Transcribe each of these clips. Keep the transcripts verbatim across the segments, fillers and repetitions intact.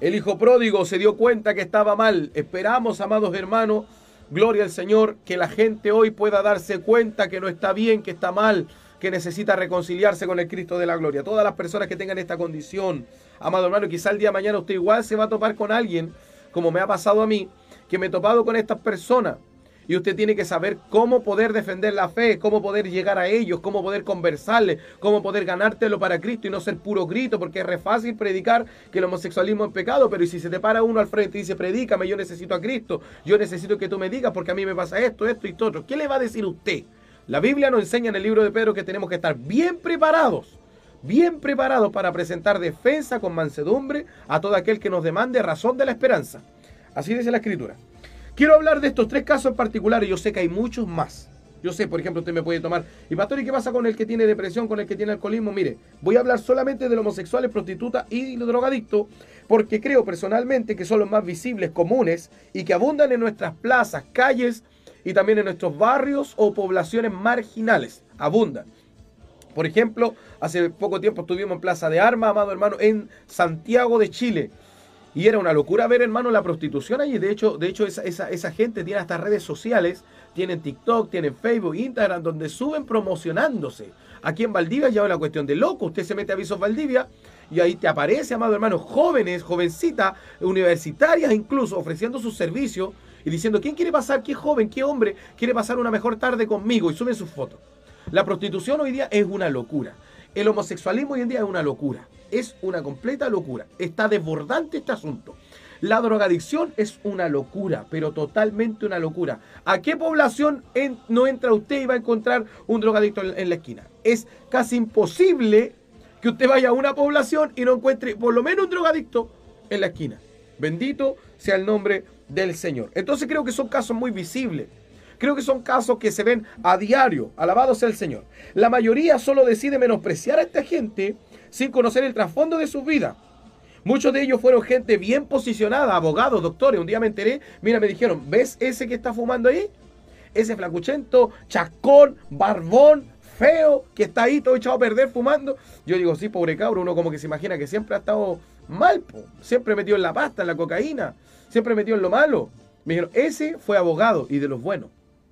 El hijo pródigo se dio cuenta que estaba mal. Esperamos, amados hermanos, gloria al Señor, que la gente hoy pueda darse cuenta que no está bien, que está mal, que necesita reconciliarse con el Cristo de la gloria. Todas las personas que tengan esta condición, amado hermano, quizá el día de mañana usted igual se va a topar con alguien, como me ha pasado a mí, que me he topado con estas personas. Y usted tiene que saber cómo poder defender la fe, cómo poder llegar a ellos, cómo poder conversarles, cómo poder ganártelo para Cristo y no ser puro grito, porque es re fácil predicar que el homosexualismo es pecado, pero y si se te para uno al frente y dice, predícame, yo necesito a Cristo, yo necesito que tú me digas porque a mí me pasa esto, esto y todo otro. ¿Qué le va a decir usted? La Biblia nos enseña en el libro de Pedro que tenemos que estar bien preparados, bien preparados para presentar defensa con mansedumbre a todo aquel que nos demande razón de la esperanza. Así dice la Escritura. Quiero hablar de estos tres casos en particular y yo sé que hay muchos más. Yo sé, por ejemplo, usted me puede tomar, y pastor, ¿y qué pasa con el que tiene depresión, con el que tiene alcoholismo? Mire, voy a hablar solamente de los homosexuales, prostitutas y los drogadictos, porque creo personalmente que son los más visibles, comunes, y que abundan en nuestras plazas, calles, y también en nuestros barrios o poblaciones marginales. Abundan. Por ejemplo, hace poco tiempo estuvimos en Plaza de Armas, amado hermano, en Santiago de Chile. Y era una locura ver, hermano, la prostitución allí. De hecho, de hecho esa, esa, esa gente tiene hasta redes sociales, tienen TikTok, tienen Facebook, Instagram, donde suben promocionándose. Aquí en Valdivia ya es una cuestión de loco. Usted se mete a Avisos Valdivia y ahí te aparece, amado hermano, jóvenes, jovencitas, universitarias incluso, ofreciendo sus servicios y diciendo, ¿quién quiere pasar? ¿Qué joven? ¿Qué hombre quiere pasar una mejor tarde conmigo? Y suben sus fotos. La prostitución hoy día es una locura. El homosexualismo hoy en día es una locura. Es una completa locura. Está desbordante este asunto. La drogadicción es una locura, pero totalmente una locura. ¿A qué población en, no entra usted y va a encontrar un drogadicto en, en la esquina? Es casi imposible que usted vaya a una población y no encuentre por lo menos un drogadicto en la esquina. Bendito sea el nombre del Señor. Entonces creo que son casos muy visibles. Creo que son casos que se ven a diario. Alabado sea el Señor. La mayoría solo decide menospreciar a esta gente sin conocer el trasfondo de sus vidas. Muchos de ellos fueron gente bien posicionada, abogados, doctores. Un día me enteré, mira, me dijeron, ¿ves ese que está fumando ahí? Ese flacuchento, chascón, barbón, feo, que está ahí todo echado a perder fumando. Yo digo, sí, pobre cabro, uno como que se imagina que siempre ha estado mal, po. Siempre metido en la pasta, en la cocaína, siempre metido en lo malo. Me dijeron, ese fue abogado y de los buenos.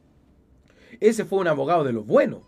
Ese fue un abogado de los buenos.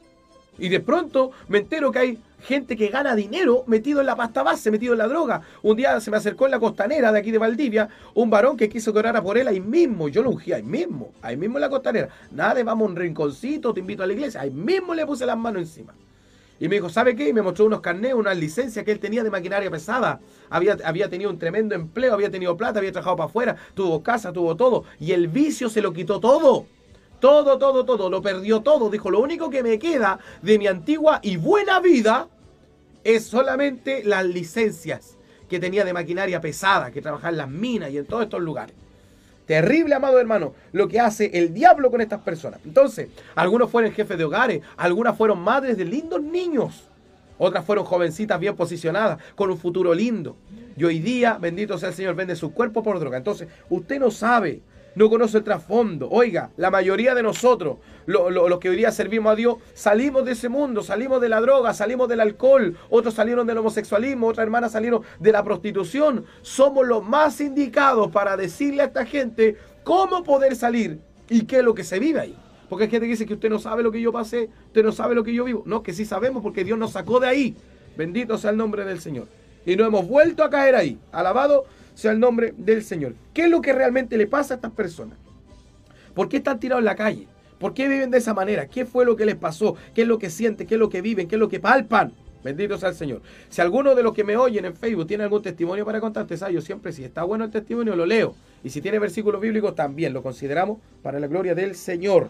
Y de pronto me entero que hay gente que gana dinero metido en la pasta base, metido en la droga. Un día se me acercó en la costanera de aquí de Valdivia un varón que quiso que orara por él ahí mismo. Yo lo ungí ahí mismo, ahí mismo en la costanera. Nada de vamos a un rinconcito, te invito a la iglesia. Ahí mismo le puse las manos encima. Y me dijo, ¿sabe qué? Y me mostró unos carnés, unas licencias que él tenía de maquinaria pesada. Había, había tenido un tremendo empleo, había tenido plata, había trabajado para afuera, tuvo casa, tuvo todo. Y el vicio se lo quitó todo. Todo, todo, todo, lo perdió todo. Dijo, lo único que me queda de mi antigua y buena vida es solamente las licencias que tenía de maquinaria pesada, que trabajaba en las minas y en todos estos lugares. Terrible, amado hermano, lo que hace el diablo con estas personas. Entonces, algunos fueron jefes de hogares, algunas fueron madres de lindos niños, otras fueron jovencitas bien posicionadas, con un futuro lindo. Y hoy día, bendito sea el Señor, vende su cuerpo por droga. Entonces, usted no sabe, no conoce el trasfondo. Oiga, la mayoría de nosotros, lo, lo, los que hoy día servimos a Dios, salimos de ese mundo, salimos de la droga, salimos del alcohol, otros salieron del homosexualismo, otras hermanas salieron de la prostitución. Somos los más indicados para decirle a esta gente cómo poder salir y qué es lo que se vive ahí. Porque hay gente que dice que usted no sabe lo que yo pasé, usted no sabe lo que yo vivo. No, que sí sabemos porque Dios nos sacó de ahí. Bendito sea el nombre del Señor. Y no hemos vuelto a caer ahí. Alabado sea el nombre del Señor. ¿Qué es lo que realmente le pasa a estas personas? ¿Por qué están tirados en la calle? ¿Por qué viven de esa manera? ¿Qué fue lo que les pasó? ¿Qué es lo que sienten? ¿Qué es lo que viven? ¿Qué es lo que palpan? Bendito sea el Señor. Si alguno de los que me oyen en Facebook tiene algún testimonio para contarte, ¿sabes? Yo siempre, si está bueno el testimonio, lo leo. Y si tiene versículos bíblicos, también lo consideramos para la gloria del Señor.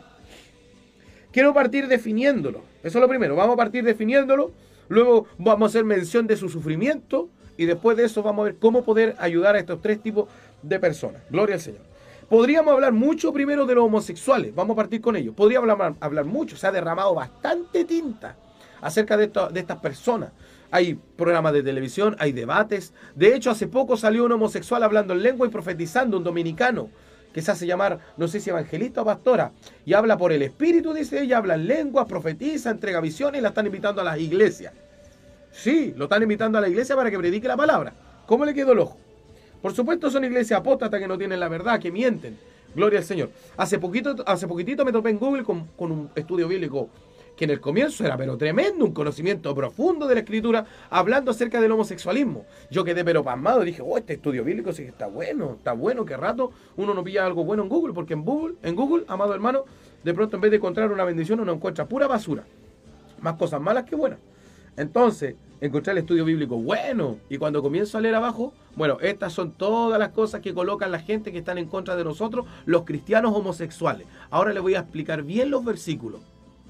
Quiero partir definiéndolo. Eso es lo primero. Vamos a partir definiéndolo. Luego vamos a hacer mención de su sufrimiento. Y después de eso vamos a ver cómo poder ayudar a estos tres tipos de personas. Gloria al Señor. Podríamos hablar mucho primero de los homosexuales. Vamos a partir con ellos. Podríamos hablar, hablar mucho. Se ha derramado bastante tinta acerca de, esto, de estas personas. Hay programas de televisión, hay debates. De hecho, hace poco salió un homosexual hablando en lengua y profetizando, un dominicano, que se hace llamar, no sé si evangelista o pastora, y habla por el Espíritu, dice ella, habla en lenguas, profetiza, entrega visiones y la están invitando a las iglesias. Sí, lo están invitando a la iglesia para que predique la palabra. ¿Cómo le quedó el ojo? Por supuesto son iglesias apóstatas que no tienen la verdad, que mienten. Gloria al Señor. Hace poquito, hace poquitito me topé en Google con, con un estudio bíblico que en el comienzo era pero tremendo, un conocimiento profundo de la Escritura, hablando acerca del homosexualismo. Yo quedé pero pasmado, dije, oh, este estudio bíblico sí que está bueno, está bueno, qué rato uno no pilla algo bueno en Google, porque en Google, en Google, amado hermano, de pronto en vez de encontrar una bendición uno encuentra pura basura, más cosas malas que buenas. Entonces, encontré el estudio bíblico bueno, y cuando comienzo a leer abajo, bueno, estas son todas las cosas que colocan la gente que están en contra de nosotros, los cristianos homosexuales. Ahora les voy a explicar bien los versículos.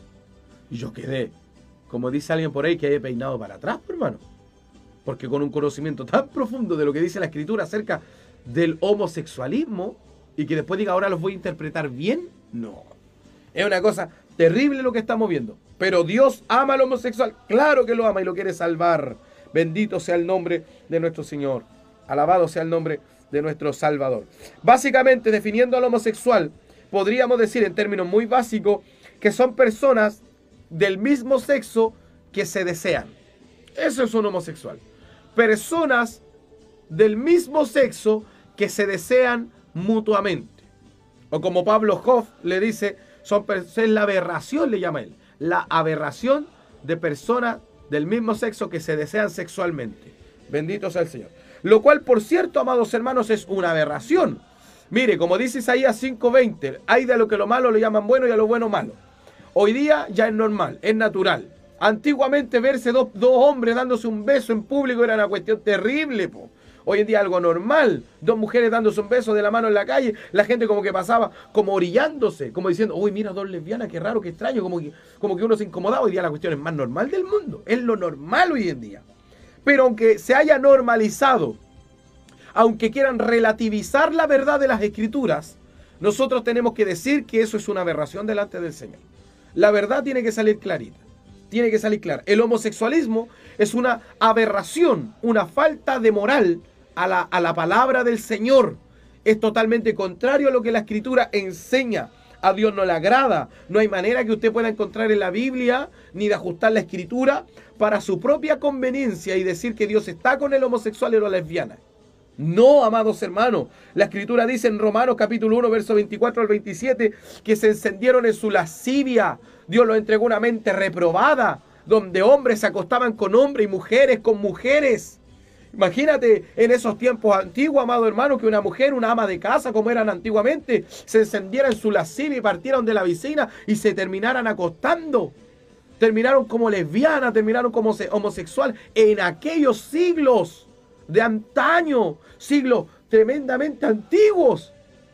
Y yo quedé, como dice alguien por ahí, que haya peinado para atrás, hermano. Porque con un conocimiento tan profundo de lo que dice la Escritura acerca del homosexualismo, y que después diga, ahora los voy a interpretar bien, no. Es una cosa terrible lo que estamos viendo. Pero Dios ama al homosexual, claro que lo ama y lo quiere salvar. Bendito sea el nombre de nuestro Señor. Alabado sea el nombre de nuestro Salvador. Básicamente, definiendo al homosexual, podríamos decir en términos muy básicos que son personas del mismo sexo que se desean. Eso es un homosexual. Personas del mismo sexo que se desean mutuamente. O como Pablo Hoff le dice, son, es la aberración, le llama él. La aberración de personas del mismo sexo que se desean sexualmente. Bendito sea el Señor. Lo cual, por cierto, amados hermanos, es una aberración. Mire, como dice Isaías cinco veinte, hay de lo que lo malo le llaman bueno y a lo bueno malo. Hoy día ya es normal, es natural. Antiguamente verse dos, dos hombres dándose un beso en público era una cuestión terrible, po. Hoy en día algo normal, dos mujeres dándose un beso de la mano en la calle, la gente como que pasaba como orillándose, como diciendo, uy, mira, dos lesbianas, qué raro, qué extraño, como que, como que uno se incomodaba. Hoy día la cuestión es más normal del mundo, es lo normal hoy en día. Pero aunque se haya normalizado, aunque quieran relativizar la verdad de las Escrituras, nosotros tenemos que decir que eso es una aberración delante del Señor. La verdad tiene que salir clarita, tiene que salir clara. El homosexualismo es una aberración, una falta de moral a la, a la palabra del Señor. Es totalmente contrario a lo que la Escritura enseña. A Dios no le agrada. No hay manera que usted pueda encontrar en la Biblia ni de ajustar la Escritura para su propia conveniencia y decir que Dios está con el homosexual y la lesbiana. No, amados hermanos, la Escritura dice en Romanos capítulo uno, verso veinticuatro al veintisiete, que se encendieron en su lascivia. Dios los entregó una mente reprobada, donde hombres se acostaban con hombres y mujeres con mujeres. Imagínate en esos tiempos antiguos, amado hermano, que una mujer, una ama de casa, como eran antiguamente, se encendiera en su lascivia y partieran de la vecina y se terminaran acostando. Terminaron como lesbianas, terminaron como homosexual en aquellos siglos de antaño, siglos tremendamente antiguos.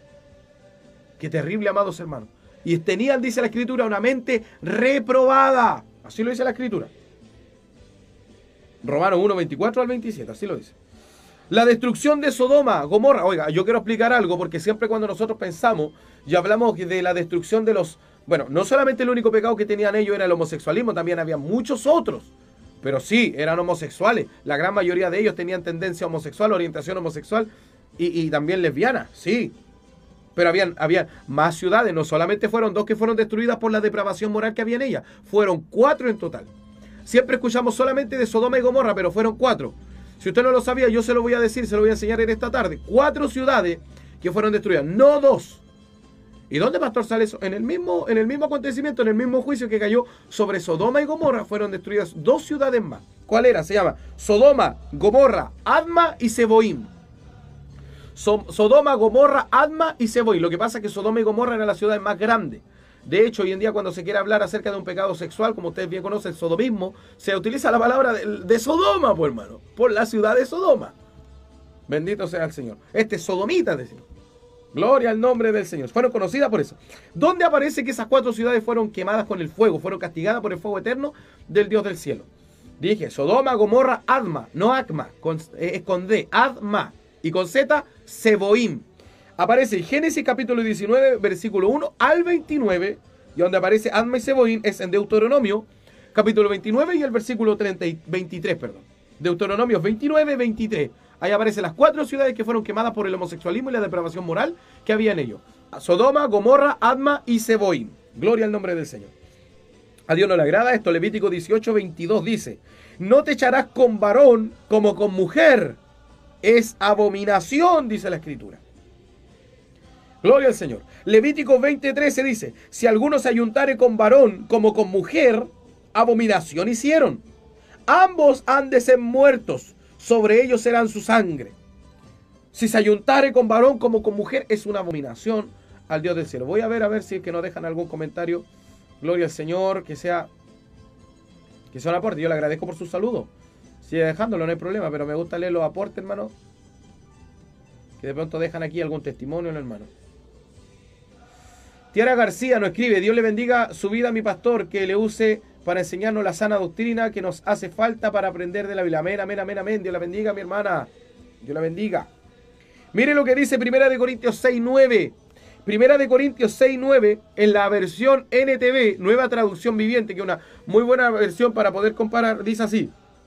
Qué terrible, amados hermanos. Y tenían, dice la Escritura, una mente reprobada. Así lo dice la Escritura. Romanos uno, veinticuatro al veintisiete, así lo dice. La destrucción de Sodoma, Gomorra. Oiga, yo quiero explicar algo, porque siempre cuando nosotros pensamos y hablamos de la destrucción de los... Bueno, no solamente el único pecado que tenían ellos era el homosexualismo, también había muchos otros. Pero sí, eran homosexuales. La gran mayoría de ellos tenían tendencia homosexual, orientación homosexual y, y también lesbiana, sí. Pero habían, había más ciudades, no solamente fueron dos que fueron destruidas por la depravación moral que había en ellas, fueron cuatro en total. Siempre escuchamos solamente de Sodoma y Gomorra, pero fueron cuatro. Si usted no lo sabía, yo se lo voy a decir, se lo voy a enseñar en esta tarde. Cuatro ciudades que fueron destruidas, no dos. ¿Y dónde, pastor, sale eso? En el mismo, en el mismo acontecimiento, en el mismo juicio que cayó sobre Sodoma y Gomorra, fueron destruidas dos ciudades más. ¿Cuál era? Se llama Sodoma, Gomorra, Adma y Seboim. So, Sodoma, Gomorra, Adma y Seboim. Lo que pasa es que Sodoma y Gomorra eran las ciudades más grandes. De hecho, hoy en día cuando se quiere hablar acerca de un pecado sexual, como ustedes bien conocen, el sodomismo, se utiliza la palabra de, de Sodoma, pues hermano, por la ciudad de Sodoma. Bendito sea el Señor. Este es sodomita, decimos. Gloria al nombre del Señor. Fueron conocidas por eso. ¿Dónde aparece que esas cuatro ciudades fueron quemadas con el fuego? Fueron castigadas por el fuego eterno del Dios del cielo. Dije, Sodoma, Gomorra, Adma. No Acma, con, eh, es con D. Adma. Y con Z, Seboim. Aparece en Génesis capítulo diecinueve, versículo uno al veintinueve. Y donde aparece Adma y Seboim es en Deuteronomio, capítulo veintinueve y el versículo treinta y veintitrés, perdón. Deuteronomio veintinueve, veintitrés. Ahí aparecen las cuatro ciudades que fueron quemadas por el homosexualismo y la depravación moral que había en ellos. Sodoma, Gomorra, Adma y Seboim. Gloria al nombre del Señor. A Dios no le agrada esto. Levítico dieciocho, veintidós dice: no te echarás con varón como con mujer. es abominación, dice la Escritura. Gloria al Señor. Levítico veinte trece dice, si alguno se ayuntare con varón como con mujer, abominación hicieron. Ambos han de ser muertos, sobre ellos serán su sangre. Si se ayuntare con varón como con mujer, es una abominación al Dios del cielo. Voy a ver, a ver si es que nos dejan algún comentario. Gloria al Señor, que sea, que sea un aporte. Yo le agradezco por su saludo. Sigue dejándolo, no hay problema, pero me gusta leer los aportes, hermano. Que de pronto dejan aquí algún testimonio, hermano. Tiara García nos escribe, Dios le bendiga su vida a mi pastor, que le use para enseñarnos la sana doctrina que nos hace falta para aprender de la Biblia. Amén, amén, amén, amén. Dios la bendiga, mi hermana. Dios la bendiga. Mire lo que dice Primera de Corintios seis nueve. Primera de Corintios seis nueve, en la versión N T V, Nueva Traducción Viviente, que es una muy buena versión para poder comparar, dice así.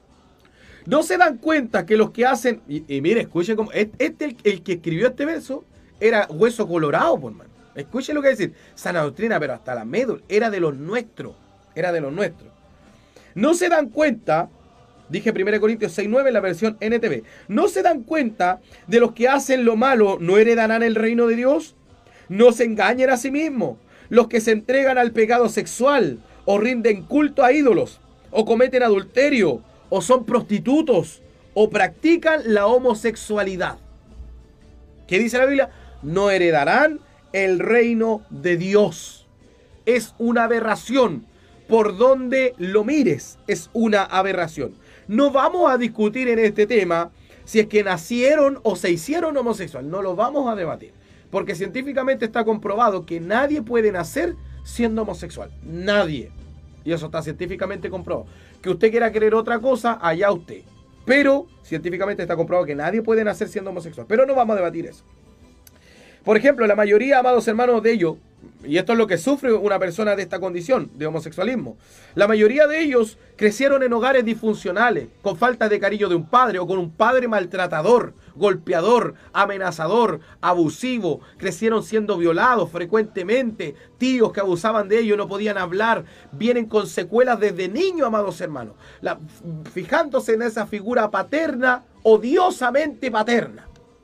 No se dan cuenta que los que hacen... Y, y mire, escuche cómo... Este, el, el que escribió este verso, era hueso colorado, por mano. Escuche lo que dice, sana doctrina, pero hasta la médula, era de los nuestros, era de los nuestros. No se dan cuenta, dije Primera de Corintios seis nueve en la versión N T V, no se dan cuenta de los que hacen lo malo, no heredarán el reino de Dios. No se engañen a sí mismos, los que se entregan al pecado sexual, o rinden culto a ídolos, o cometen adulterio, o son prostitutos, o practican la homosexualidad. ¿Qué dice la Biblia? No heredarán el reino de Dios. Es una aberración. Por donde lo mires, es una aberración. No vamos a discutir en este tema si es que nacieron o se hicieron homosexual. No lo vamos a debatir. Porque científicamente está comprobado que nadie puede nacer siendo homosexual. Nadie. Y eso está científicamente comprobado. Que usted quiera creer otra cosa, allá usted. Pero científicamente está comprobado que nadie puede nacer siendo homosexual. Pero no vamos a debatir eso. Por ejemplo, la mayoría, amados hermanos, de ellos, y esto es lo que sufre una persona de esta condición, de homosexualismo, la mayoría de ellos crecieron en hogares disfuncionales, con falta de cariño de un padre, o con un padre maltratador, golpeador, amenazador, abusivo, crecieron siendo violados frecuentemente, tíos que abusaban de ellos, no podían hablar, vienen con secuelas desde niños, amados hermanos, la, fijándose en esa figura paterna, odiosamente paterna.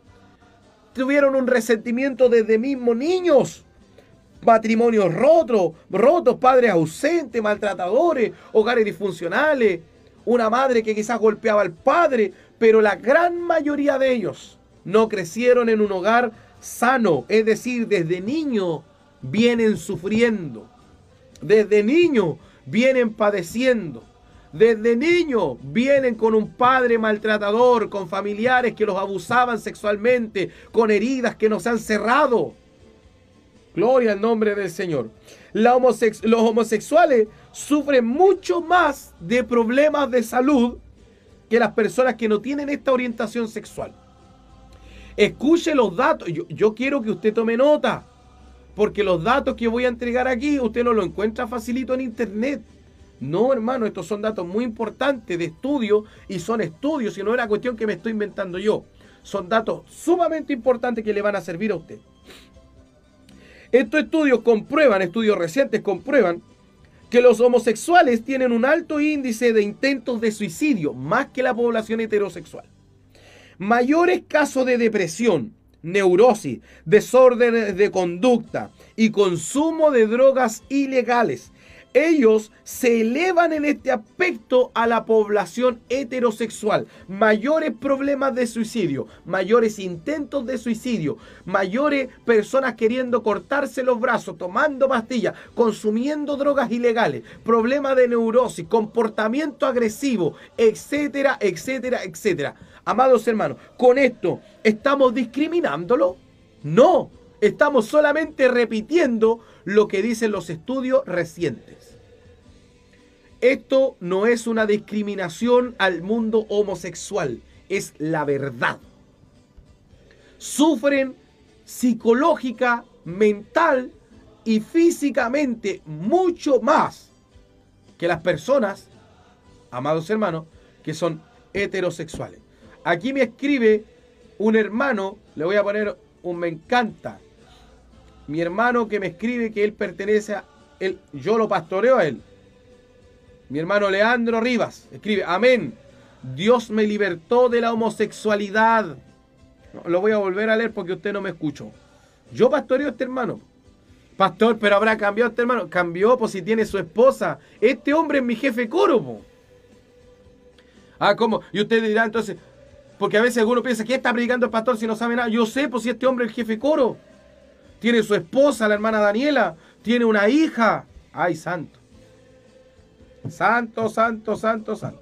Tuvieron un resentimiento desde mismos niños, matrimonios rotos, rotos, padres ausentes, maltratadores, hogares disfuncionales, una madre que quizás golpeaba al padre, pero la gran mayoría de ellos no crecieron en un hogar sano, es decir, desde niños vienen sufriendo, desde niños vienen padeciendo. Desde niños vienen con un padre maltratador, con familiares que los abusaban sexualmente, con heridas que nos han cerrado. Gloria al nombre del Señor. La homosex- los homosexuales sufren mucho más de problemas de salud que las personas que no tienen esta orientación sexual. Escuche los datos. Yo, yo quiero que usted tome nota, porque los datos que voy a entregar aquí usted no lo encuentra facilito en internet. No, hermano, estos son datos muy importantes de estudio y son estudios, y no es una cuestión que me estoy inventando yo. Son datos sumamente importantes que le van a servir a usted. Estos estudios comprueban, estudios recientes comprueban, que los homosexuales tienen un alto índice de intentos de suicidio, más que la población heterosexual. Mayores casos de depresión, neurosis, desórdenes de conducta y consumo de drogas ilegales. Ellos se elevan en este aspecto a la población heterosexual. Mayores problemas de suicidio, mayores intentos de suicidio, mayores personas queriendo cortarse los brazos, tomando pastillas, consumiendo drogas ilegales, problemas de neurosis, comportamiento agresivo, etcétera, etcétera, etcétera. Amados hermanos, ¿con esto estamos discriminándolo? No, estamos solamente repitiendo lo que dicen los estudios recientes. Esto no es una discriminación al mundo homosexual, es la verdad. Sufren psicológica, mental y físicamente mucho más que las personas, amados hermanos, que son heterosexuales. Aquí me escribe un hermano, le voy a poner un me encanta. Mi hermano que me escribe que él pertenece a él, yo lo pastoreo a él. Mi hermano Leandro Rivas escribe, amén. Dios me libertó de la homosexualidad. Lo voy a volver a leer porque usted no me escuchó. Yo pastoreo a este hermano. Pastor, pero habrá cambiado este hermano. Cambió, pues si tiene su esposa. Este hombre es mi jefe coro, po. Ah, ¿cómo? Y usted dirá entonces, porque a veces alguno piensa, ¿qué está predicando el pastor si no sabe nada? Yo sé, pues si este hombre es el jefe coro. Tiene su esposa, la hermana Daniela. Tiene una hija. Ay, santo. Santo, santo, santo, santo.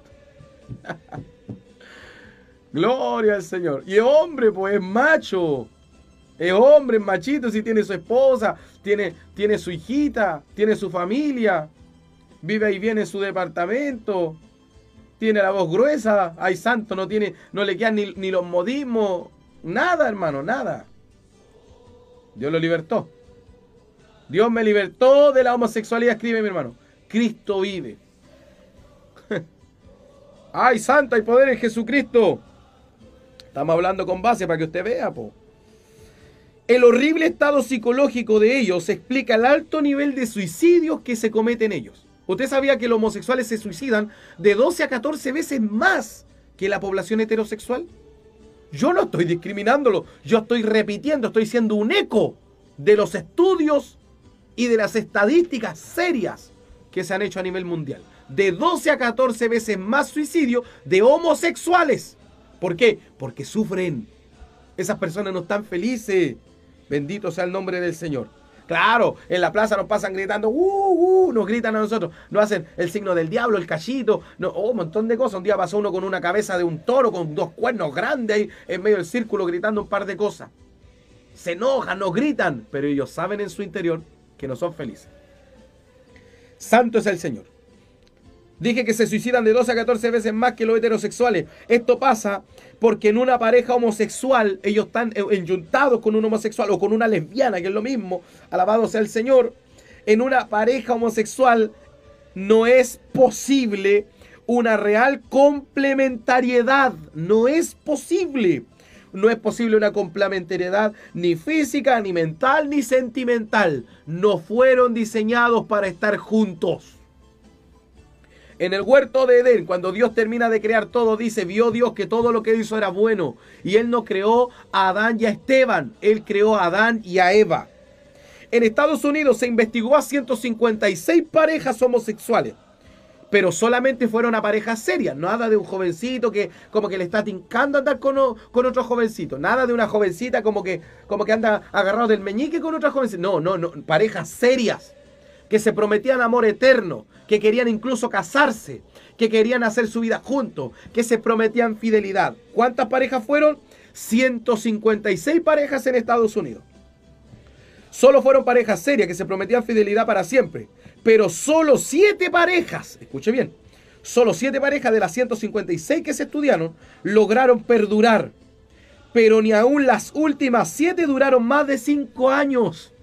Gloria al Señor. Y hombre, pues es macho. Es hombre, es machito, si tiene su esposa, tiene, tiene su hijita, tiene su familia, vive ahí bien en su departamento, tiene la voz gruesa, ay santo, no tiene, no le quedan ni, ni los modismos, nada hermano, nada. Dios lo libertó. Dios me libertó de la homosexualidad, escribe mi hermano. Cristo vive. Ay santo, hay poder en Jesucristo. Estamos hablando con base para que usted vea, po. El horrible estado psicológico de ellos explica el alto nivel de suicidios que se cometen ellos. ¿Usted sabía que los homosexuales se suicidan de doce a catorce veces más que la población heterosexual? Yo no estoy discriminándolo, yo estoy repitiendo, estoy siendo un eco de los estudios y de las estadísticas serias que se han hecho a nivel mundial. De doce a catorce veces más suicidio de homosexuales. ¿Por qué? Porque sufren. Esas personas no están felices. Bendito sea el nombre del Señor. Claro, en la plaza nos pasan gritando, uh, uh, nos gritan a nosotros, nos hacen el signo del diablo, el cachito, no, oh, un montón de cosas. Un día pasó uno con una cabeza de un toro, con dos cuernos grandes ahí en medio del círculo gritando un par de cosas. Se enojan, nos gritan, pero ellos saben en su interior que no son felices. Santo es el Señor. Dije que se suicidan de doce a catorce veces más que los heterosexuales. Esto pasa porque en una pareja homosexual, ellos están enyuntados con un homosexual o con una lesbiana, que es lo mismo, alabado sea el Señor. En una pareja homosexual no es posible una real complementariedad. No es posible. No es posible una complementariedad ni física, ni mental, ni sentimental. No fueron diseñados para estar juntos. En el huerto de Edén, cuando Dios termina de crear todo, dice, vio Dios que todo lo que hizo era bueno. Y Él no creó a Adán y a Esteban, Él creó a Adán y a Eva. En Estados Unidos se investigó a ciento cincuenta y seis parejas homosexuales, pero solamente fueron a parejas serias. Nada de un jovencito que como que le está tincando andar con, con otro jovencito. Nada de una jovencita como que, como que anda agarrado del meñique con otra jovencita. No, no, no, parejas serias, que se prometían amor eterno, que querían incluso casarse, que querían hacer su vida juntos, que se prometían fidelidad. ¿Cuántas parejas fueron? ciento cincuenta y seis parejas en Estados Unidos. Solo fueron parejas serias que se prometían fidelidad para siempre. Pero solo siete parejas, escuche bien, solo siete parejas de las ciento cincuenta y seis que se estudiaron lograron perdurar. Pero ni aún las últimas siete duraron más de cinco años.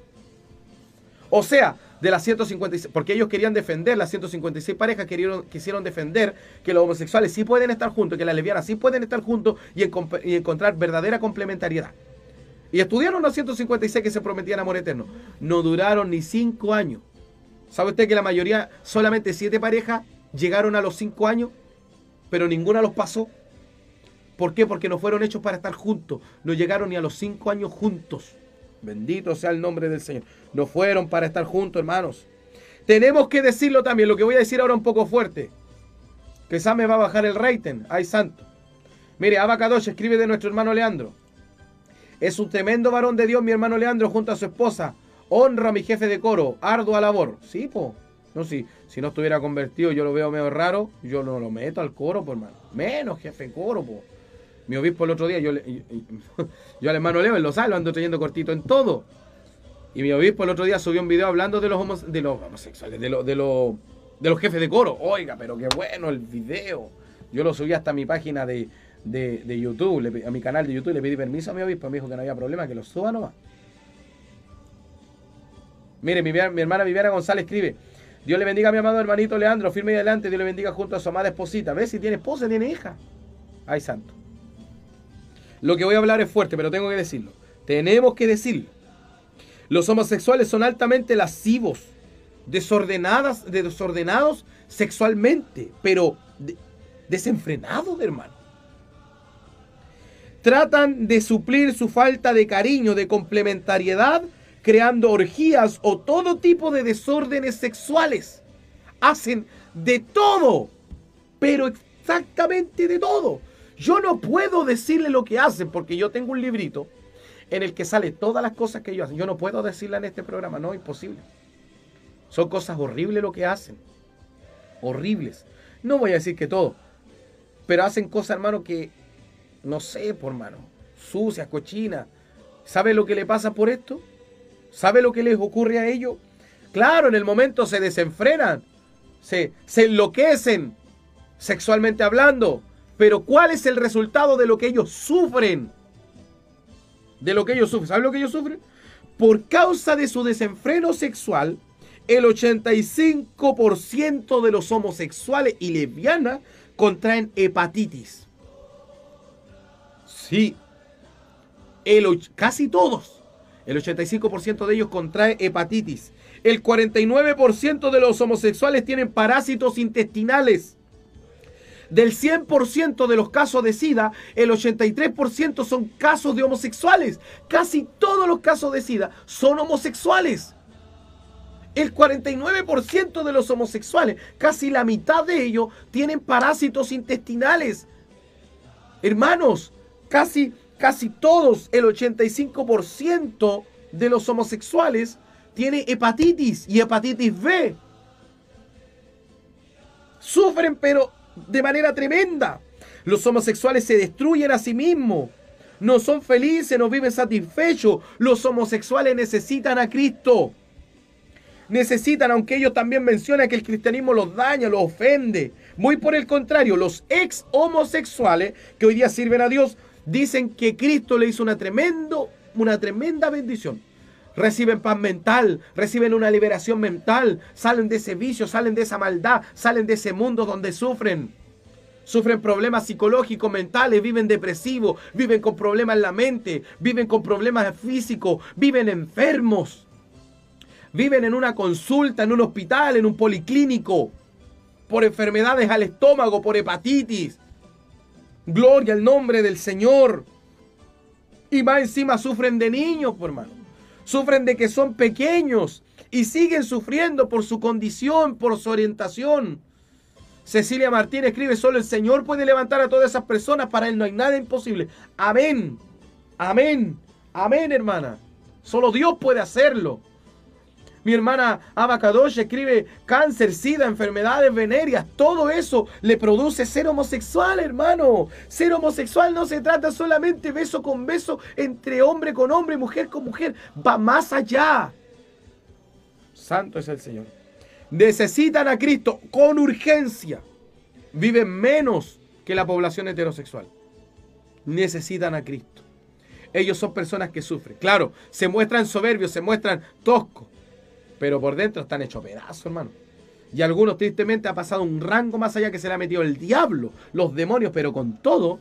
O sea, de las ciento cincuenta y seis, porque ellos querían defender, las ciento cincuenta y seis parejas querían, quisieron defender que los homosexuales sí pueden estar juntos, que las lesbianas sí pueden estar juntos y, en, y encontrar verdadera complementariedad. Y estudiaron los ciento cincuenta y seis que se prometían amor eterno. No duraron ni cinco años. ¿Sabe usted que la mayoría, solamente siete parejas, llegaron a los cinco años, pero ninguna los pasó? ¿Por qué? Porque no fueron hechos para estar juntos. No llegaron ni a los cinco años juntos. Bendito sea el nombre del Señor. No fueron para estar juntos, hermanos. Tenemos que decirlo también, lo que voy a decir ahora un poco fuerte. Quizás me va a bajar el rating. Ay, santo. Mire, Abacadosh escribe de nuestro hermano Leandro. Es un tremendo varón de Dios, mi hermano Leandro, junto a su esposa. Honra a mi jefe de coro. Ardua labor. Sí, po. No, si, si no estuviera convertido, yo lo veo medio raro. Yo no lo meto al coro, por hermano. Menos jefe de coro, po. Mi obispo el otro día, yo, le, yo, yo al hermano Leo, él lo sabe, lo ando trayendo cortito en todo. Y mi obispo el otro día subió un video hablando de los, homos, de los homosexuales, de, lo, de, lo, de los jefes de coro. Oiga, pero qué bueno el video. Yo lo subí hasta mi página de, de, de YouTube, le, a mi canal de YouTube. Le pedí permiso a mi obispo, me dijo que no había problema, que lo suba nomás. Mire, mi, mi hermana Viviana González escribe: Dios le bendiga a mi amado hermanito Leandro, firme y adelante. Dios le bendiga junto a su amada esposita. ¿Ves? Si tiene esposa, tiene hija. Ay, santo. Lo que voy a hablar es fuerte, pero tengo que decirlo. Tenemos que decirlo. Los homosexuales son altamente lascivos, desordenadas, desordenados sexualmente, pero de, desenfrenados, hermano. Tratan de suplir su falta de cariño, de complementariedad, creando orgías o todo tipo de desórdenes sexuales. Hacen de todo, pero exactamente de todo. Yo no puedo decirle lo que hacen porque yo tengo un librito en el que sale todas las cosas que ellos hacen. Yo no puedo decirla en este programa, no, imposible. Son cosas horribles lo que hacen. Horribles. No voy a decir que todo, pero hacen cosas, hermano, que no sé, por mano, sucias, cochinas. ¿Sabe lo que le pasa por esto? ¿Sabe lo que les ocurre a ellos? Claro, en el momento se desenfrenan, se, se enloquecen, sexualmente hablando. Pero ¿cuál es el resultado de lo que ellos sufren? De lo que ellos sufren. ¿Saben lo que ellos sufren? Por causa de su desenfreno sexual, el ochenta y cinco por ciento de los homosexuales y lesbianas contraen hepatitis. Sí, el, casi todos. El ochenta y cinco por ciento de ellos contrae hepatitis. El cuarenta y nueve por ciento de los homosexuales tienen parásitos intestinales. Del cien por ciento de los casos de SIDA, el ochenta y tres por ciento son casos de homosexuales. Casi todos los casos de SIDA son homosexuales. El cuarenta y nueve por ciento de los homosexuales, casi la mitad de ellos, tienen parásitos intestinales. Hermanos, casi, casi todos, el ochenta y cinco por ciento de los homosexuales tiene hepatitis y hepatitis B. Sufren, pero de manera tremenda. Los homosexuales se destruyen a sí mismos. No son felices, no viven satisfechos. Los homosexuales necesitan a Cristo. Necesitan, aunque ellos también mencionan que el cristianismo los daña, los ofende. Muy por el contrario, los ex homosexuales que hoy día sirven a Dios dicen que Cristo le hizo una, tremendo, una tremenda bendición. Reciben paz mental, reciben una liberación mental, salen de ese vicio, salen de esa maldad, salen de ese mundo donde sufren. Sufren problemas psicológicos, mentales, viven depresivos, viven con problemas en la mente, viven con problemas físicos, viven enfermos. Viven en una consulta, en un hospital, en un policlínico, por enfermedades al estómago, por hepatitis. Gloria al nombre del Señor. Y más encima sufren de niños, por hermano. Sufren de que son pequeños y siguen sufriendo por su condición, por su orientación. Cecilia Martín escribe, solo el Señor puede levantar a todas esas personas, para Él no hay nada imposible. Amén, amén, amén, hermana. Solo Dios puede hacerlo. Mi hermana Ava Kadosh escribe, cáncer, sida, enfermedades venéreas, todo eso le produce ser homosexual, hermano. Ser homosexual no se trata solamente beso con beso entre hombre con hombre, mujer con mujer. Va más allá. Santo es el Señor. Necesitan a Cristo con urgencia. Viven menos que la población heterosexual. Necesitan a Cristo. Ellos son personas que sufren. Claro, se muestran soberbios, se muestran toscos, pero por dentro están hechos pedazos, hermano. Y algunos tristemente ha pasado un rango más allá, que se le ha metido el diablo, los demonios, pero con todo,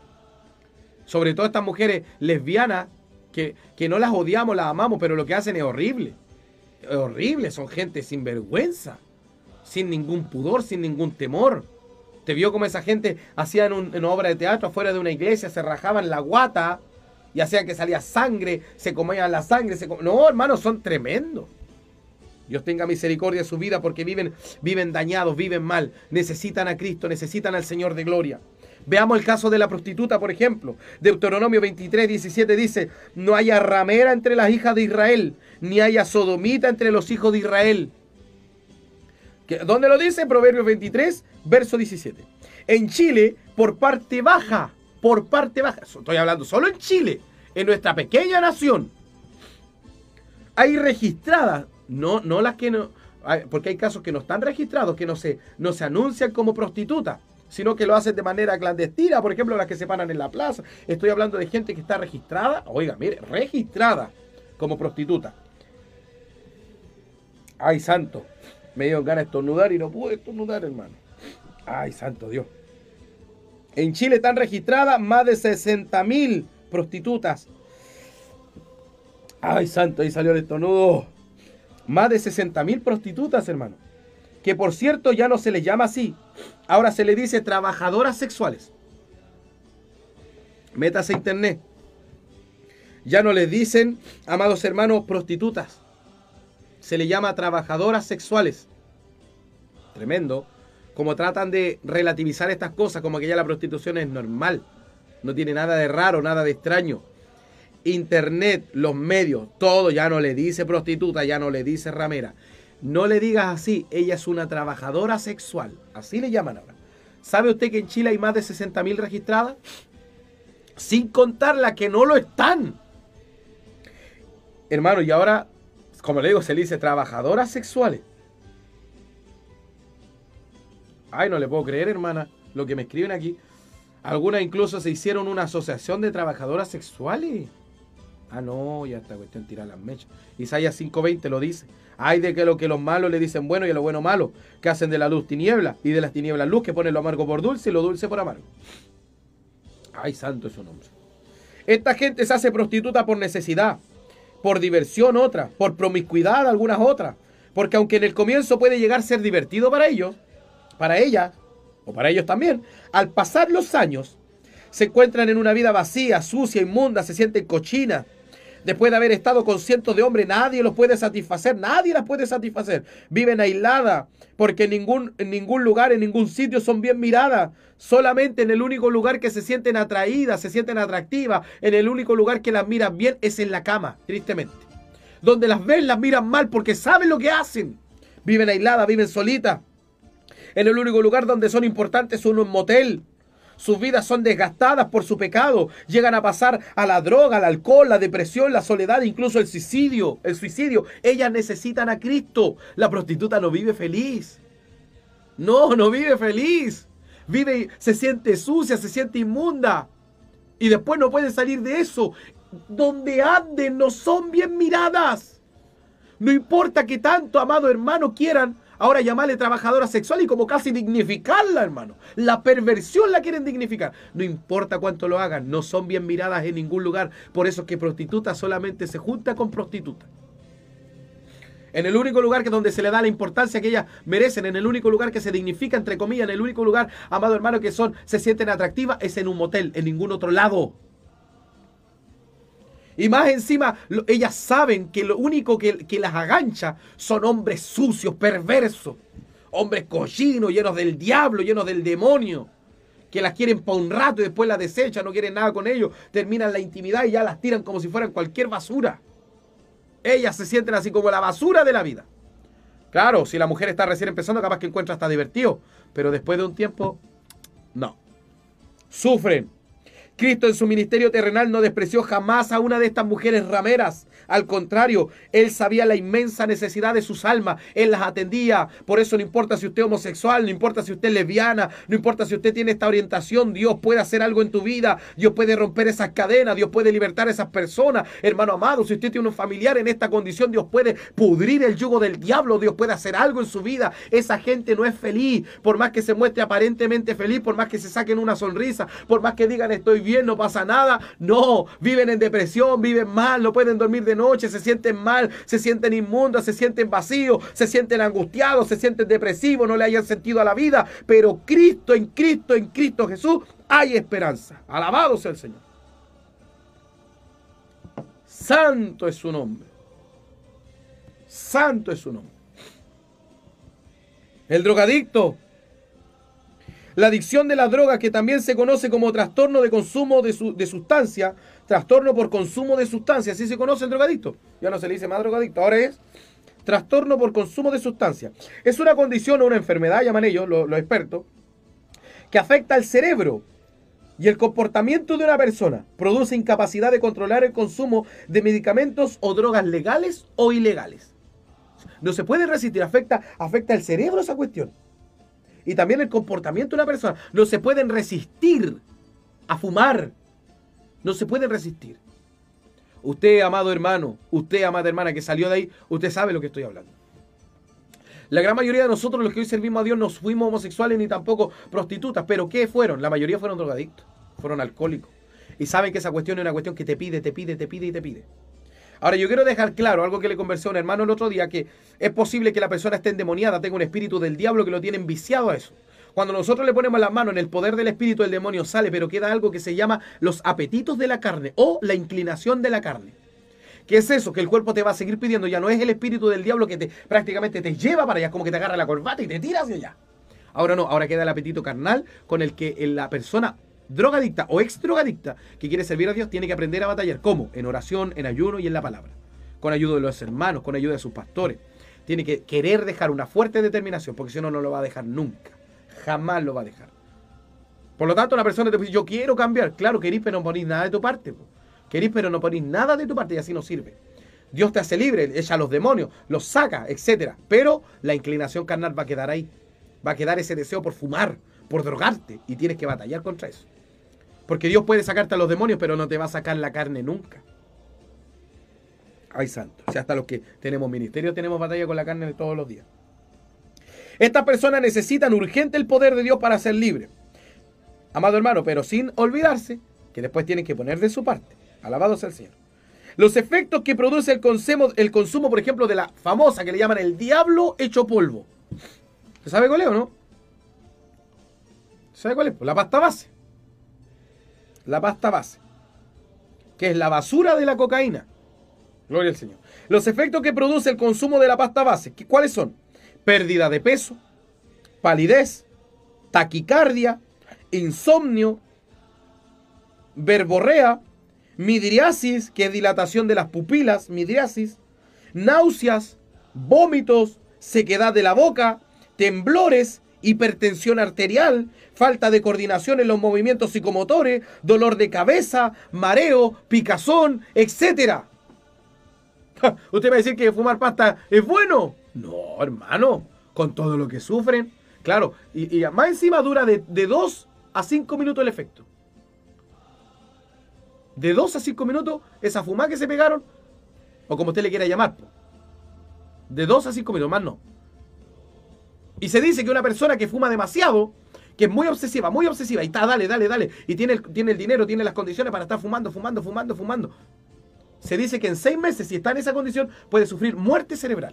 sobre todo estas mujeres lesbianas, que, que no las odiamos, las amamos, pero lo que hacen es horrible. Es horrible, son gente sin vergüenza, sin ningún pudor, sin ningún temor. ¿Te vio cómo esa gente hacían un, una obra de teatro afuera de una iglesia, se rajaban la guata y hacían que salía sangre, se comían la sangre? Se com... No, hermanos, son tremendos. Dios tenga misericordia de su vida, porque viven, viven dañados, viven mal. Necesitan a Cristo, necesitan al Señor de gloria. Veamos el caso de la prostituta, por ejemplo. Deuteronomio veintitrés, diecisiete dice, no haya ramera entre las hijas de Israel, ni haya sodomita entre los hijos de Israel. ¿Dónde lo dice? Proverbios veintitrés, verso diecisiete. En Chile, por parte baja, por parte baja, estoy hablando solo en Chile, en nuestra pequeña nación, hay registradas, no, no las que no, porque hay casos que no están registrados, que no se, no se anuncian como prostitutas, sino que lo hacen de manera clandestina, por ejemplo, las que se paran en la plaza. Estoy hablando de gente que está registrada, oiga, mire, registrada como prostituta. Ay, santo, me dio ganas de estornudar y no pude estornudar, hermano. Ay, santo Dios. En Chile están registradas más de sesenta mil prostitutas. Ay, santo, ahí salió el estornudo. Más de sesenta mil prostitutas, hermano. que por cierto ya no se les llama así. Ahora se le dice trabajadoras sexuales. Métase a internet. Ya no les dicen, amados hermanos, prostitutas. Se le llama trabajadoras sexuales. Tremendo. Como tratan de relativizar estas cosas, como que ya la prostitución es normal. No tiene nada de raro, nada de extraño. Internet, los medios, todo ya no le dice prostituta, ya no le dice ramera. No le digas así, ella es una trabajadora sexual. Así le llaman ahora. ¿Sabe usted que en Chile hay más de sesenta mil registradas? Sin contar las que no lo están. Hermano, y ahora, como le digo, se le dice trabajadoras sexuales. Ay, no le puedo creer, hermana, lo que me escriben aquí. Algunas incluso se hicieron una asociación de trabajadoras sexuales. Ah, no, ya esta cuestión tira las mechas. Isaías cinco veinte lo dice. Ay de que lo que los malos le dicen bueno y a lo bueno malo, que hacen de la luz tiniebla y de las tinieblas luz, que ponen lo amargo por dulce y lo dulce por amargo. Ay, santo es su nombre. Esta gente se hace prostituta por necesidad, por diversión otra, por promiscuidad algunas otras. Porque aunque en el comienzo puede llegar a ser divertido para ellos, para ellas, o para ellos también, al pasar los años, se encuentran en una vida vacía, sucia, inmunda, se sienten cochinas. Después de haber estado con cientos de hombres, nadie los puede satisfacer, nadie las puede satisfacer. Viven aisladas, porque en ningún, en ningún lugar, en ningún sitio son bien miradas. Solamente en el único lugar que se sienten atraídas, se sienten atractivas, en el único lugar que las miran bien es en la cama, tristemente. Donde las ven, las miran mal porque saben lo que hacen. Viven aisladas, viven solitas. En el único lugar donde son importantes son un motel. Sus vidas son desgastadas por su pecado. Llegan a pasar a la droga, al alcohol, la depresión, la soledad, incluso el suicidio. El suicidio. Ellas necesitan a Cristo. La prostituta no vive feliz. No, no vive feliz. Vive, se siente sucia, se siente inmunda. Y después no puede salir de eso. Donde anden no son bien miradas. No importa que tanto, amado hermano, quieran ahora llamarle trabajadora sexual y como casi dignificarla, hermano. La perversión la quieren dignificar. No importa cuánto lo hagan, no son bien miradas en ningún lugar. Por eso es que prostituta solamente se junta con prostituta. En el único lugar que donde se le da la importancia que ellas merecen, en el único lugar que se dignifica, entre comillas, en el único lugar, amado hermano, que son, se sienten atractivas, es en un motel, en ningún otro lado. Y más encima, lo, ellas saben que lo único que, que las agancha son hombres sucios, perversos. Hombres cochinos, llenos del diablo, llenos del demonio. Que las quieren para un rato y después las desechan, no quieren nada con ellos. Terminan la intimidad y ya las tiran como si fueran cualquier basura. Ellas se sienten así como la basura de la vida. Claro, si la mujer está recién empezando, capaz que encuentra hasta divertido. Pero después de un tiempo, no. Sufren. Cristo en su ministerio terrenal no despreció jamás a una de estas mujeres rameras. Al contrario, Él sabía la inmensa necesidad de sus almas. Él las atendía. Por eso no importa si usted es homosexual, no importa si usted es lesbiana, no importa si usted tiene esta orientación. Dios puede hacer algo en tu vida. Dios puede romper esas cadenas. Dios puede libertar a esas personas. Hermano amado, si usted tiene un familiar en esta condición, Dios puede pudrir el yugo del diablo. Dios puede hacer algo en su vida. Esa gente no es feliz. Por más que se muestre aparentemente feliz, por más que se saquen una sonrisa, por más que digan estoy bien, no pasa nada. No, viven en depresión, viven mal, no pueden dormir de noche, se sienten mal, se sienten inmundos, se sienten vacíos, se sienten angustiados, se sienten depresivos, no le hayan sentido a la vida. Pero Cristo, en Cristo, en Cristo Jesús, hay esperanza. Alabado sea el Señor. Santo es su nombre. Santo es su nombre. El drogadicto. La adicción de la droga, que también se conoce como trastorno de consumo de, su, de sustancia, trastorno por consumo de sustancia, así se conoce el drogadicto. Ya no se le dice más drogadicto, ahora es trastorno por consumo de sustancia. Es una condición o una enfermedad, llaman ellos, los, los expertos, que afecta al cerebro y el comportamiento de una persona. Produce incapacidad de controlar el consumo de medicamentos o drogas legales o ilegales. No se puede resistir, afecta, afecta al cerebro esa cuestión. Y también el comportamiento de una persona. No se pueden resistir a fumar. No se pueden resistir. Usted, amado hermano, usted, amada hermana, que salió de ahí, usted sabe lo que estoy hablando. La gran mayoría de nosotros, los que hoy servimos a Dios, no fuimos homosexuales ni tampoco prostitutas. ¿Pero qué fueron? La mayoría fueron drogadictos, fueron alcohólicos. Y saben que esa cuestión es una cuestión que te pide, te pide, te pide y te pide. Ahora, yo quiero dejar claro algo que le conversé a un hermano el otro día, que es posible que la persona esté endemoniada, tenga un espíritu del diablo que lo tiene enviciado a eso. Cuando nosotros le ponemos las manos en el poder del espíritu, el demonio sale, pero queda algo que se llama los apetitos de la carne o la inclinación de la carne. ¿Qué es eso? Que el cuerpo te va a seguir pidiendo, ya no es el espíritu del diablo que te, prácticamente te lleva para allá, como que te agarra la corbata y te tira hacia allá. Ahora no, ahora queda el apetito carnal con el que la persona drogadicta o ex drogadicta que quiere servir a Dios tiene que aprender a batallar. ¿Cómo? En oración, en ayuno y en la palabra. Con ayuda de los hermanos, con ayuda de sus pastores. Tiene que querer dejar una fuerte determinación, porque si no, no lo va a dejar nunca. Jamás lo va a dejar. Por lo tanto, una persona te dice, yo quiero cambiar. Claro, querís, pero no ponís nada de tu parte. Po. Querís, pero no ponís nada de tu parte y así no sirve. Dios te hace libre, echa a los demonios, los saca, etcétera. Pero la inclinación carnal va a quedar ahí. Va a quedar ese deseo por fumar, por drogarte. Y tienes que batallar contra eso. Porque Dios puede sacarte a los demonios, pero no te va a sacar la carne nunca. Ay, santo. O sea, hasta los que tenemos ministerio tenemos batalla con la carne de todos los días. Estas personas necesitan urgente el poder de Dios para ser libres. Amado hermano, pero sin olvidarse que después tienen que poner de su parte. Alabado sea el Señor. Los efectos que produce el consumo, el consumo, por ejemplo, de la famosa que le llaman el diablo hecho polvo. ¿Se sabe cuál es o no? ¿Se sabe cuál es? Pues la pasta base. La pasta base. Que es la basura de la cocaína. Gloria al Señor. Los efectos que produce el consumo de la pasta base. ¿Cuáles son? Pérdida de peso, palidez, taquicardia, insomnio, verborrea, midriasis, que es dilatación de las pupilas, midriasis, náuseas, vómitos, sequedad de la boca, temblores, hipertensión arterial, falta de coordinación en los movimientos psicomotores, dolor de cabeza, mareo, picazón, etcétera. ¿Usted va a decir que fumar pasta es bueno? No, hermano, con todo lo que sufren. Claro, y, y más encima dura de, de dos a cinco minutos el efecto. De dos a cinco minutos, esa fumada que se pegaron, o como usted le quiera llamar. De dos a cinco minutos, más no. Y se dice que una persona que fuma demasiado, que es muy obsesiva, muy obsesiva, y está, dale, dale, dale, y tiene el, tiene el dinero, tiene las condiciones para estar fumando, fumando, fumando, fumando. Se dice que en seis meses, si está en esa condición, puede sufrir muerte cerebral.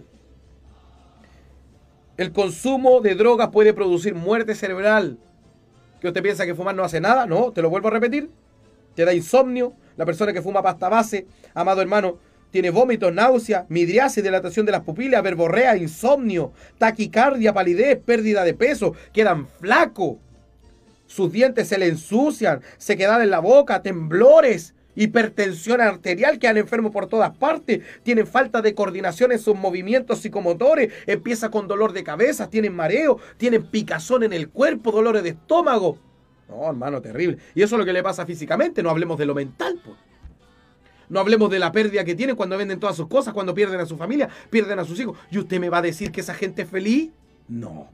El consumo de drogas puede producir muerte cerebral. ¿Que usted piensa que fumar no hace nada? No, te lo vuelvo a repetir. Te da insomnio. La persona que fuma pasta base, amado hermano, tiene vómitos, náusea, midriasis, dilatación de las pupilas, verborrea, insomnio, taquicardia, palidez, pérdida de peso, quedan flacos. Sus dientes se le ensucian, sequedad en la boca, temblores, hipertensión arterial, quedan enfermos por todas partes, tienen falta de coordinación en sus movimientos psicomotores, empieza con dolor de cabeza, tienen mareo, tienen picazón en el cuerpo, dolores de estómago. No, hermano, terrible. Y eso es lo que le pasa físicamente, no hablemos de lo mental, pues. No hablemos de la pérdida que tienen cuando venden todas sus cosas, cuando pierden a su familia, pierden a sus hijos. ¿Y usted me va a decir que esa gente es feliz? No.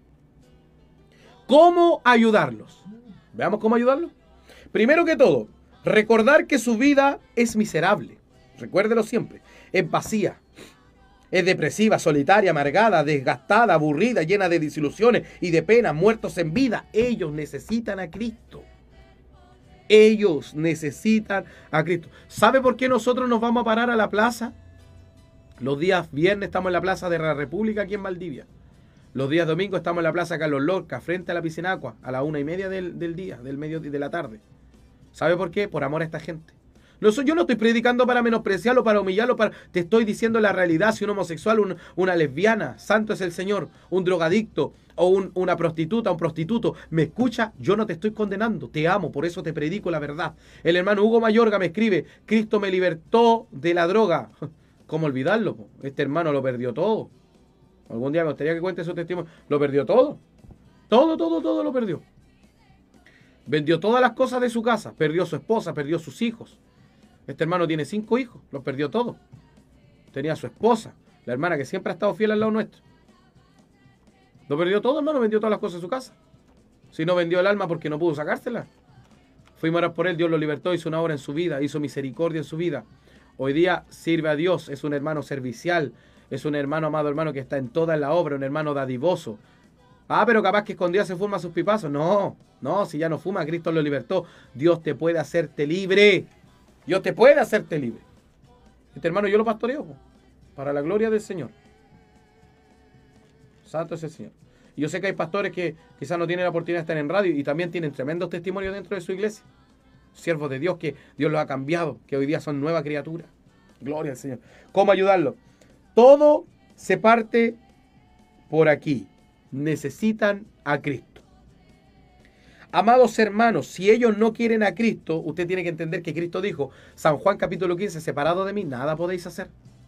¿Cómo ayudarlos? Veamos cómo ayudarlos. Primero que todo, recordar que su vida es miserable. Recuérdelo siempre. Es vacía. Es depresiva, solitaria, amargada, desgastada, aburrida, llena de desilusiones y de penas, muertos en vida. Ellos necesitan a Cristo. Ellos necesitan a Cristo. ¿Sabe por qué nosotros nos vamos a parar a la plaza? Los días viernes estamos en la Plaza de la República aquí en Valdivia. Los días domingos estamos en la Plaza Carlos Lorca, frente a la Piscina Aqua, a la una y media del, del día, del medio de la tarde. ¿Sabe por qué? Por amor a esta gente. No, yo no estoy predicando para menospreciarlo, para humillarlo, para... te estoy diciendo la realidad. Si un homosexual, un, una lesbiana, santo es el Señor, un drogadicto o un, una prostituta, un prostituto, me escucha, yo no te estoy condenando, te amo, por eso te predico la verdad. El hermano Hugo Mayorga me escribe, Cristo me libertó de la droga. ¿Cómo olvidarlo? Este hermano lo perdió todo. Algún día me gustaría que cuente su testimonio. Lo perdió todo. Todo, todo, todo lo perdió. Vendió todas las cosas de su casa, perdió su esposa, perdió sus hijos. Este hermano tiene cinco hijos, los perdió todos. Tenía a su esposa, la hermana que siempre ha estado fiel al lado nuestro. Lo perdió todo, hermano, vendió todas las cosas de su casa. Si no vendió el alma porque no pudo sacársela. Fuimos a orar por él, Dios lo libertó, hizo una obra en su vida, hizo misericordia en su vida. Hoy día sirve a Dios, es un hermano servicial, es un hermano, amado hermano, que está en toda la obra, un hermano dadivoso. Ah, pero capaz que escondía se fuma sus pipazos. No, no, si ya no fuma, Cristo lo libertó. Dios te puede hacerte libre. Dios te puede hacerte libre. Este hermano yo lo pastoreo, po, para la gloria del Señor. Santo es el Señor. Y yo sé que hay pastores que quizás no tienen la oportunidad de estar en radio y también tienen tremendos testimonios dentro de su iglesia. Siervos de Dios que Dios los ha cambiado, que hoy día son nueva criatura. Gloria al Señor. ¿Cómo ayudarlo? Todo se parte por aquí. Necesitan a Cristo. Amados hermanos, si ellos no quieren a Cristo, usted tiene que entender que Cristo dijo, San Juan capítulo quince, separado de mí, nada podéis hacer.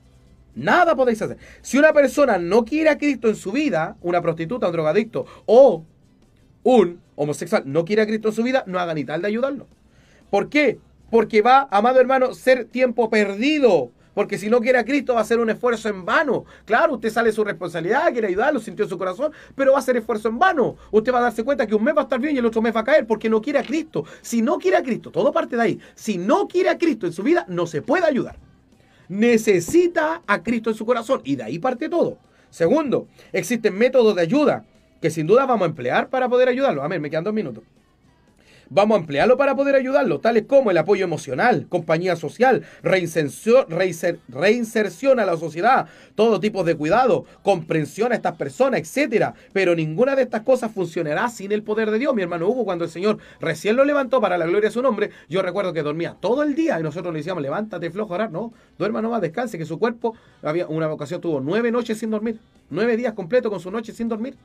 Nada podéis hacer. Si una persona no quiere a Cristo en su vida, una prostituta, un drogadicto o un homosexual no quiere a Cristo en su vida, no haga ni tal de ayudarlo. ¿Por qué? Porque va, amado hermano, a ser tiempo perdido. Porque si no quiere a Cristo va a ser un esfuerzo en vano. Claro, usted sale de su responsabilidad, quiere ayudarlo, sintió en su corazón, pero va a ser esfuerzo en vano. Usted va a darse cuenta que un mes va a estar bien y el otro mes va a caer porque no quiere a Cristo. Si no quiere a Cristo, todo parte de ahí. Si no quiere a Cristo en su vida, no se puede ayudar. Necesita a Cristo en su corazón y de ahí parte todo. Segundo, existen métodos de ayuda que sin duda vamos a emplear para poder ayudarlo. Amén, me quedan dos minutos. Vamos a emplearlo para poder ayudarlo, tales como el apoyo emocional, compañía social, reinserción, reinser, reinserción a la sociedad, todo tipo de cuidado, comprensión a estas personas, etcétera. Pero ninguna de estas cosas funcionará sin el poder de Dios. Mi hermano Hugo, cuando el Señor recién lo levantó para la gloria de su nombre, yo recuerdo que dormía todo el día y nosotros le decíamos, levántate flojo, orar. No, duerma nomás, descanse, que su cuerpo, había una ocasión tuvo nueve noches sin dormir, nueve días completos con su noche sin dormir.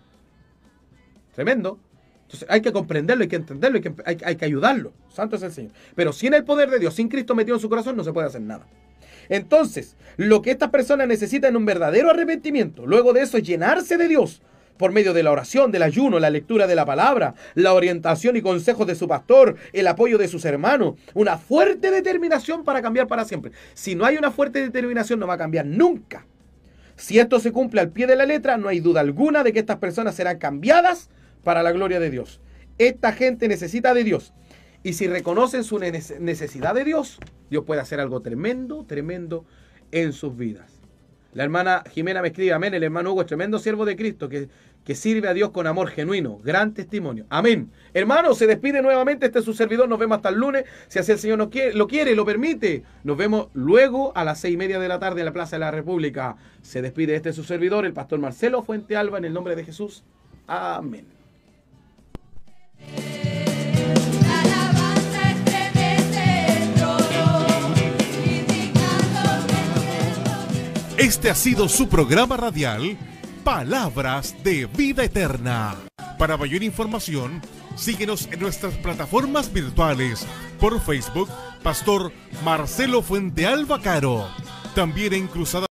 Tremendo. Entonces hay que comprenderlo, hay que entenderlo, hay que, hay, hay que ayudarlo. Santo es el Señor. Pero sin el poder de Dios, sin Cristo metido en su corazón, no se puede hacer nada. Entonces, lo que estas personas necesitan es un verdadero arrepentimiento. Luego de eso, es llenarse de Dios por medio de la oración, del ayuno, la lectura de la palabra, la orientación y consejos de su pastor, el apoyo de sus hermanos, una fuerte determinación para cambiar para siempre. Si no hay una fuerte determinación, no va a cambiar nunca. Si esto se cumple al pie de la letra, no hay duda alguna de que estas personas serán cambiadas para la gloria de Dios. Esta gente necesita de Dios. Y si reconocen su necesidad de Dios, Dios puede hacer algo tremendo, tremendo en sus vidas. La hermana Jimena me escribe, amén, el hermano Hugo es tremendo siervo de Cristo que, que sirve a Dios con amor genuino. Gran testimonio. Amén. Hermano, se despide nuevamente este es su servidor. Nos vemos hasta el lunes. Si así el Señor no quiere, lo quiere, lo permite. Nos vemos luego a las seis y media de la tarde en la Plaza de la República. Se despide este es su servidor, el pastor Marcelo Fuente Alba, en el nombre de Jesús. Amén. Este ha sido su programa radial, Palabras de Vida Eterna. Para mayor información, síguenos en nuestras plataformas virtuales. Por Facebook, Pastor Marcelo Fuente Alba Caro. También en Cruzada